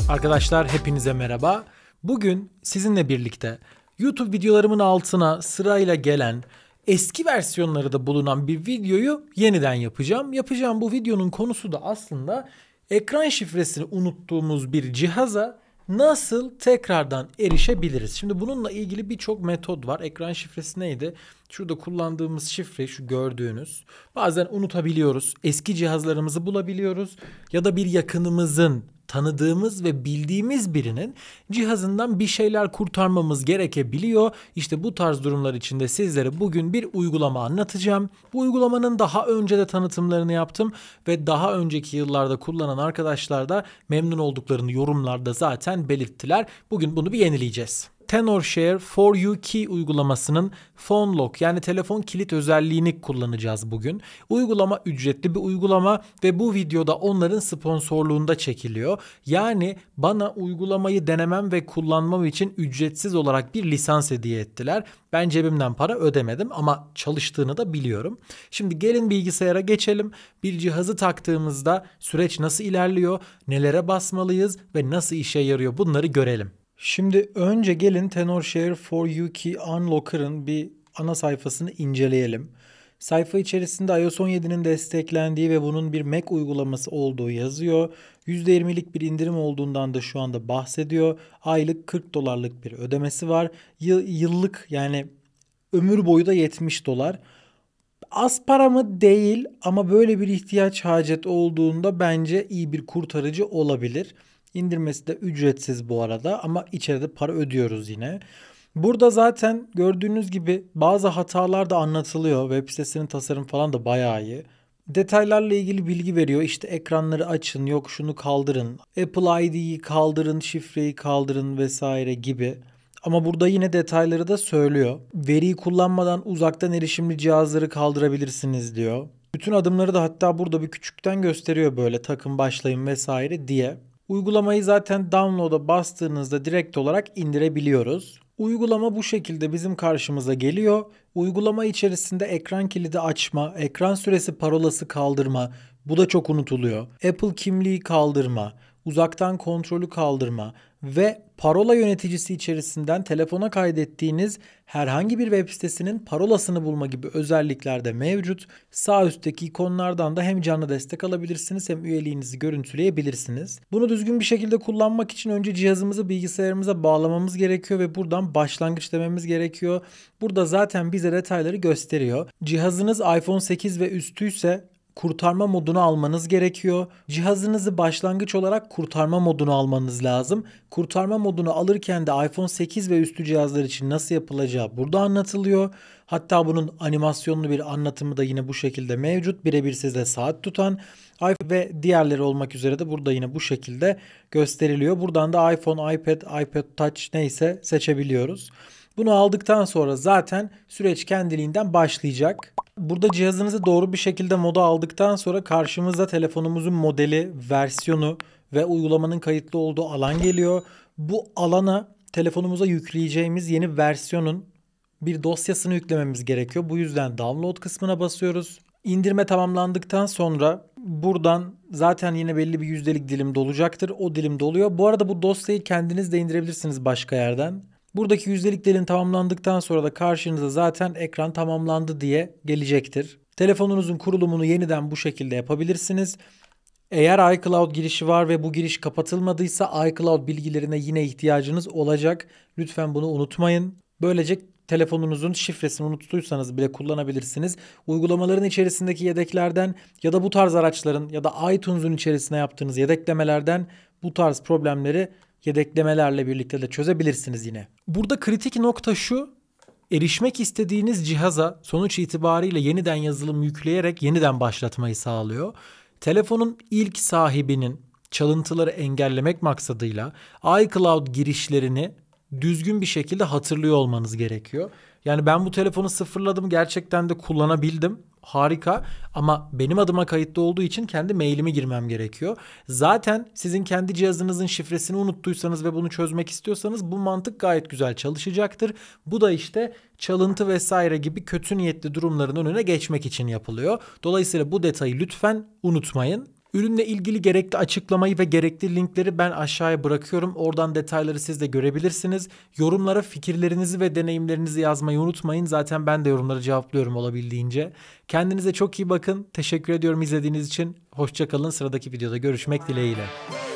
Arkadaşlar hepinize merhaba. Bugün sizinle birlikte YouTube videolarımın altına sırayla gelen eski versiyonları da bulunan bir videoyu yeniden yapacağım. Yapacağım bu videonun konusu da aslında ekran şifresini unuttuğumuz bir cihaza nasıl tekrardan erişebiliriz? Şimdi bununla ilgili birçok metod var. Ekran şifresi neydi? Şurada kullandığımız şifre şu gördüğünüz. Bazen unutabiliyoruz. Eski cihazlarımızı bulabiliyoruz. Ya da bir yakınımızın, tanıdığımız ve bildiğimiz birinin cihazından bir şeyler kurtarmamız gerekebiliyor. İşte bu tarz durumlar içinde sizlere bugün bir uygulama anlatacağım. Bu uygulamanın daha önce de tanıtımlarını yaptım ve daha önceki yıllarda kullanan arkadaşlar da memnun olduklarını yorumlarda zaten belirttiler. Bugün bunu bir yenileyeceğiz. Tenorshare For You Key uygulamasının Phone Lock yani telefon kilit özelliğini kullanacağız bugün. Uygulama ücretli bir uygulama ve bu videoda onların sponsorluğunda çekiliyor. Yani bana uygulamayı denemem ve kullanmam için ücretsiz olarak bir lisans hediye ettiler. Ben cebimden para ödemedim ama çalıştığını da biliyorum. Şimdi gelin bilgisayara geçelim. Bir cihazı taktığımızda süreç nasıl ilerliyor, nelere basmalıyız ve nasıl işe yarıyor bunları görelim. Şimdi önce gelin Tenorshare For You Key Unlocker'ın bir ana sayfasını inceleyelim. Sayfa içerisinde iOS 17'nin desteklendiği ve bunun bir Mac uygulaması olduğu yazıyor. %20'lik bir indirim olduğundan da şu anda bahsediyor. Aylık $40'lık bir ödemesi var. Yıllık yani ömür boyu da $70. Az para mı değil ama böyle bir ihtiyaç hacet olduğunda bence iyi bir kurtarıcı olabilir. İndirmesi de ücretsiz bu arada ama içeride para ödüyoruz yine. Burada zaten gördüğünüz gibi bazı hatalar da anlatılıyor. Web sitesinin tasarım falan da bayağı iyi. Detaylarla ilgili bilgi veriyor. İşte ekranları açın, yok şunu kaldırın, Apple ID'yi kaldırın, şifreyi kaldırın vesaire gibi. Ama burada yine detayları da söylüyor. Veriyi kullanmadan uzaktan erişimli cihazları kaldırabilirsiniz diyor. Bütün adımları da hatta burada bir küçükten gösteriyor böyle takın başlayın vesaire diye. Uygulamayı zaten download'a bastığınızda direkt olarak indirebiliyoruz. Uygulama bu şekilde bizim karşımıza geliyor. Uygulama içerisinde ekran kilidi açma, ekran süresi parolası kaldırma, bu da çok unutuluyor. Apple kimliği kaldırma, uzaktan kontrolü kaldırma ve parola yöneticisi içerisinden telefona kaydettiğiniz herhangi bir web sitesinin parolasını bulma gibi özellikler de mevcut. Sağ üstteki ikonlardan da hem canlı destek alabilirsiniz hem üyeliğinizi görüntüleyebilirsiniz. Bunu düzgün bir şekilde kullanmak için önce cihazımızı bilgisayarımıza bağlamamız gerekiyor ve buradan başlangıç dememiz gerekiyor. Burada zaten bize detayları gösteriyor. Cihazınız iPhone 8 ve üstüyse kurtarma modunu almanız gerekiyor. Cihazınızı başlangıç olarak kurtarma modunu almanız lazım. Kurtarma modunu alırken de iPhone 8 ve üstü cihazlar için nasıl yapılacağı burada anlatılıyor. Hatta bunun animasyonlu bir anlatımı da yine bu şekilde mevcut. Birebir size saat tutan iPhone ve diğerleri olmak üzere de burada yine bu şekilde gösteriliyor. Buradan da iPhone, iPad Touch neyse seçebiliyoruz. Bunu aldıktan sonra zaten süreç kendiliğinden başlayacak. Burada cihazınızı doğru bir şekilde moda aldıktan sonra karşımıza telefonumuzun modeli, versiyonu ve uygulamanın kayıtlı olduğu alan geliyor. Bu alana telefonumuza yükleyeceğimiz yeni versiyonun bir dosyasını yüklememiz gerekiyor. Bu yüzden download kısmına basıyoruz. İndirme tamamlandıktan sonra buradan zaten yine belli bir yüzdelik dilim dolacaktır. O dilim doluyor. Bu arada bu dosyayı kendiniz de indirebilirsiniz başka yerden. Buradaki yüzdelik dilim tamamlandıktan sonra da karşınıza zaten ekran tamamlandı diye gelecektir. Telefonunuzun kurulumunu yeniden bu şekilde yapabilirsiniz. Eğer iCloud girişi var ve bu giriş kapatılmadıysa iCloud bilgilerine yine ihtiyacınız olacak. Lütfen bunu unutmayın. Böylece telefonunuzun şifresini unuttuysanız bile kullanabilirsiniz. Uygulamaların içerisindeki yedeklerden ya da bu tarz araçların ya da iTunes'un içerisine yaptığınız yedeklemelerden bu tarz problemleri yedeklemelerle birlikte de çözebilirsiniz yine. Burada kritik nokta şu: erişmek istediğiniz cihaza sonuç itibariyle yeniden yazılım yükleyerek yeniden başlatmayı sağlıyor. Telefonun ilk sahibinin çalıntıları engellemek maksadıyla iCloud girişlerini düzgün bir şekilde hatırlıyor olmanız gerekiyor. Yani ben bu telefonu sıfırladım, gerçekten de kullanabildim. Harika, ama benim adıma kayıtlı olduğu için kendi mailimi girmem gerekiyor. Zaten sizin kendi cihazınızın şifresini unuttuysanız ve bunu çözmek istiyorsanız bu mantık gayet güzel çalışacaktır. Bu da işte çalıntı vesaire gibi kötü niyetli durumların önüne geçmek için yapılıyor. Dolayısıyla bu detayı lütfen unutmayın. Ürünle ilgili gerekli açıklamayı ve gerekli linkleri ben aşağıya bırakıyorum. Oradan detayları siz de görebilirsiniz. Yorumlara fikirlerinizi ve deneyimlerinizi yazmayı unutmayın. Zaten ben de yorumları cevaplıyorum olabildiğince. Kendinize çok iyi bakın. Teşekkür ediyorum izlediğiniz için. Hoşça kalın. Sıradaki videoda görüşmek dileğiyle.